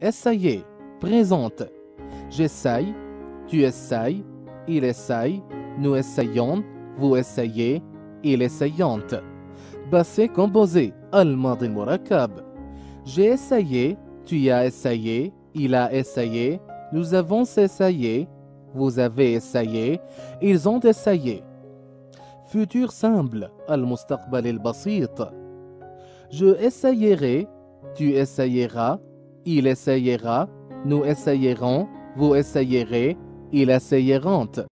essayer, présente. J'essaye, tu essayes, il essaye, nous essayons, vous essayez, il essayante. Passé composé, الماضي المركب. J'ai essayé, tu as essayé, il a essayé, nous avons essayé, vous avez essayé, ils ont essayé. Futur simple, المستقبل البسيط. Je essayerai, tu essayeras, il essayera, nous essayerons, vous essayerez, ils essayeront.